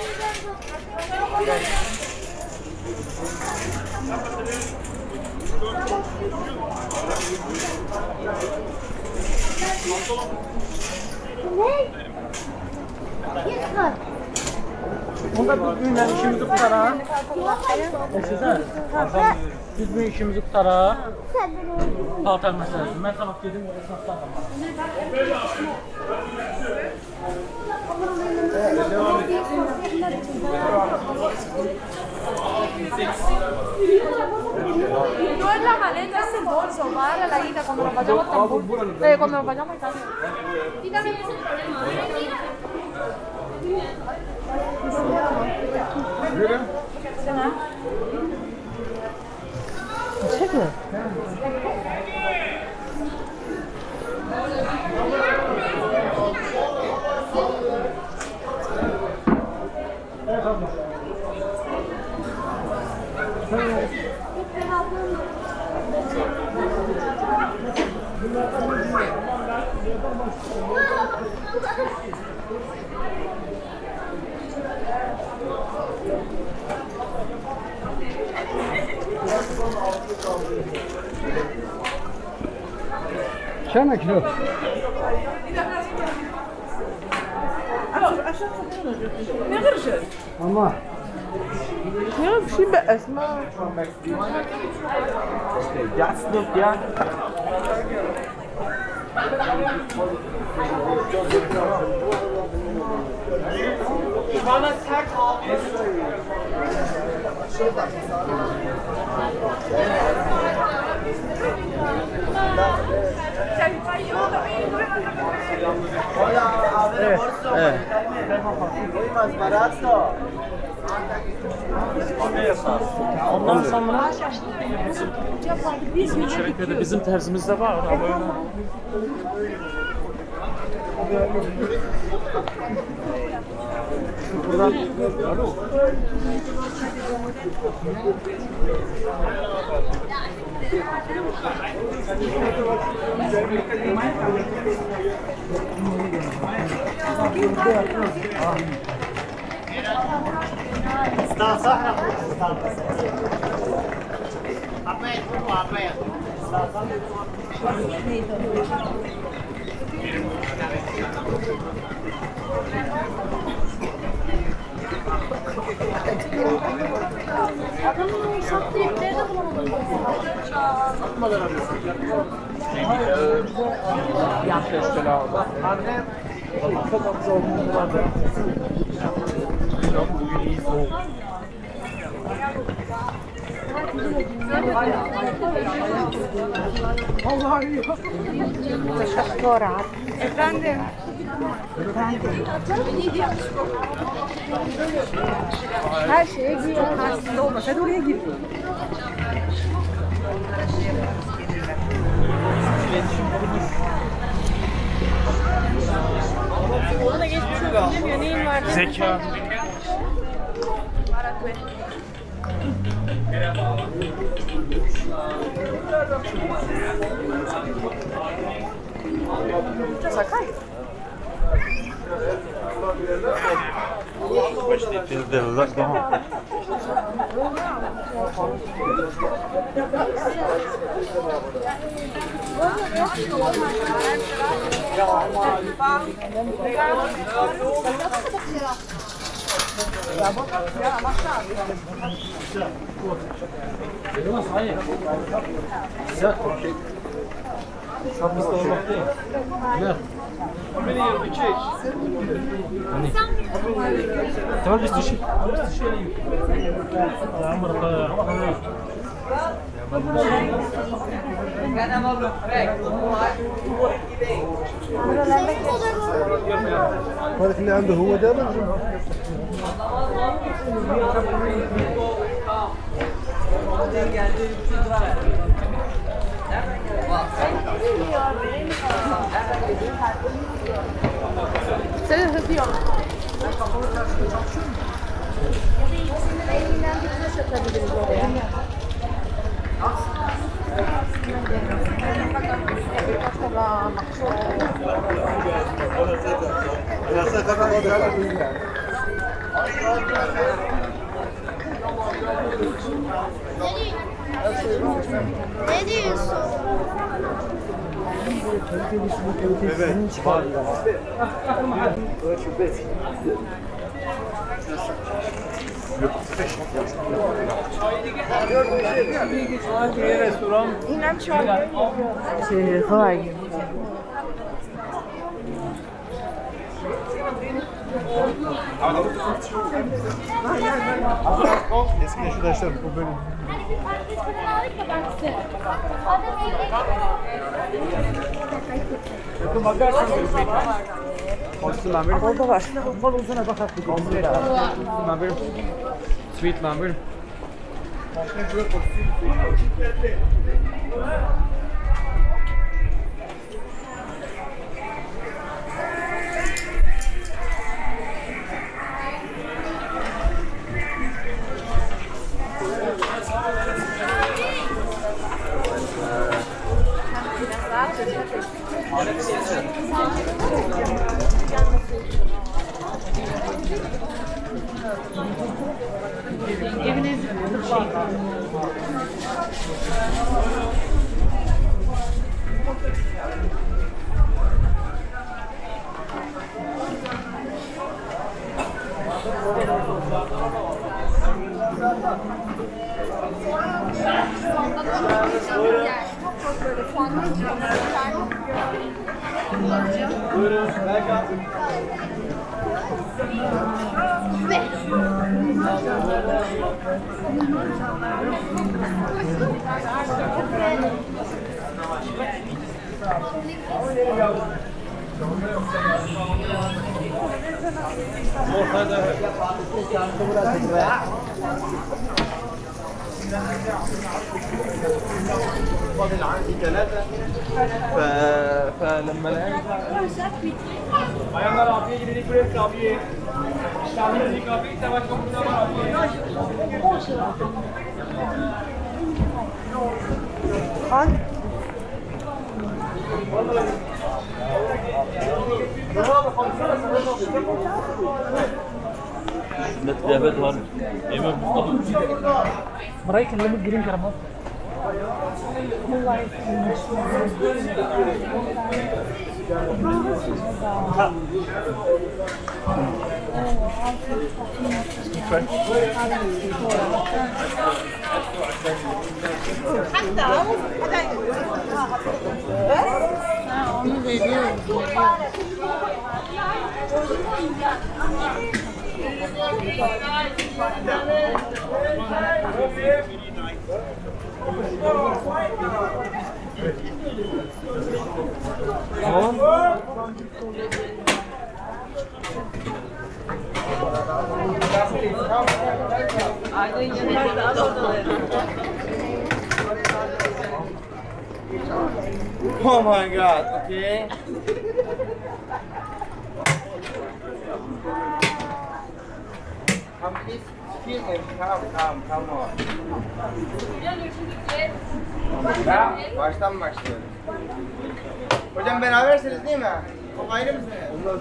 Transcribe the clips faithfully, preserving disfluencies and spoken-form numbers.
Onda bir günlə işimizi qutara. Eşisən? Biz bu işimizi qutara. Paltar məsələsi. Mən sabah gedim, esnafdan da. No es la maleta, es el bolso, va a la guita cuando nos vayamos tampoco. Eh, cuando nos vayamos a Italia. Y también es el problema. Yürü. Çek mi? Evet abla. Çana kilo. Ne kırışır? Ama. Ya bir şey be Esma. Yatsılık ya. Bana sert abi. Evet. Evet. Ondan sonra Çeliköy'de bizim terzimizde var. Buradan Está صح عبيت هو عبيت Adamın sattığı ipleri de bulamadım. Yaxşı işlər oldu. Annem kafamız olduğunu vardı. Bugün iyi soğuk. Vallahi yok. Teşekkürler. Efendim. Her şeye giyiyor. Karşısında olmasa hadi oraya gir. Ona da geçmiş olsun demiyor. Neyin var? Zeka. Sakay. Yılmaz hayır. Güzel. Sapısta olmak değil. Güzel. Beni bir çek. Hani? Tamam biz düşün. Biz düşelim. Tamam tamam. Fark اللي عنده هو ده بقى. Seni hızlıyor. Elinden bir taş atabiliriz oraya. Ne diyorsun? Evet. اینم چای چه خواهی Eski yaşlılar bu bölüm. Orada var. Bol uzuna bakak bir member. Sweet member. فاضل عندي ثلاثة ف... فلما لقيت Bayanlar abiye gidelim buraya abiye. Şahane bir abiye savaş kapısına var abiye. An Netlevet var. Emin Mereka kelima giring karam. onu veriyorum. Oh my god, okay. Come please, please come, come, come on. Ya, baştan başlıyoruz. Hocam berabersiniz değil mi? O ayrı mısınız? Onlar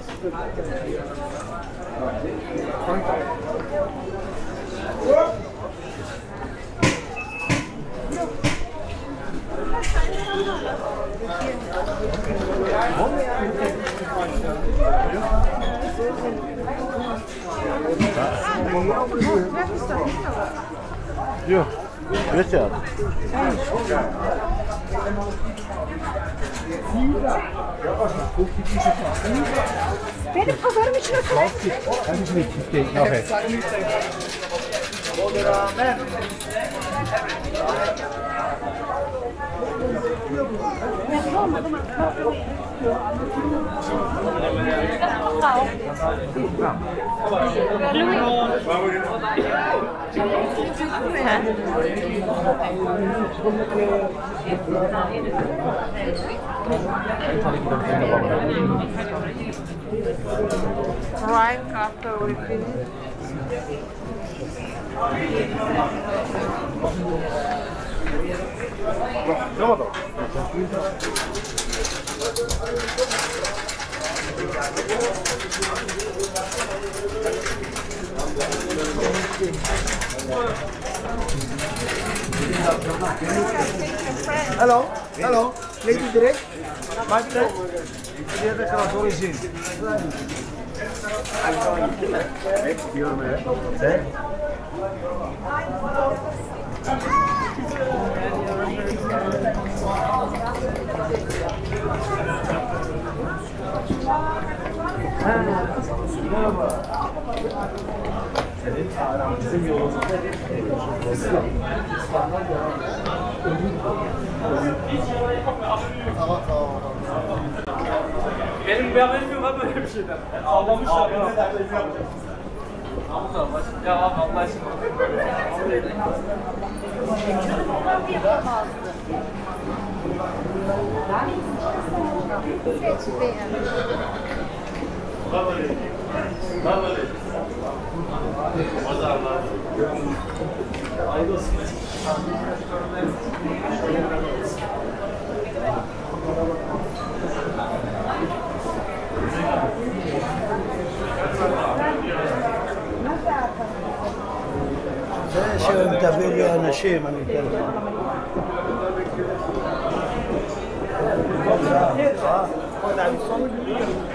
Yok. Geç ya. Benim pazarım için oturayım. Ben de şimdi cheesecake. Okay. Wine after we finish. Tamam. Hello, hello. Lady direct. Master. Benim bir haberim yok abi böyle bir şeyden. Sallamışlar ya. Ya abi Allah aşkına. شو متابعي انا شيء من الكلام Pode dar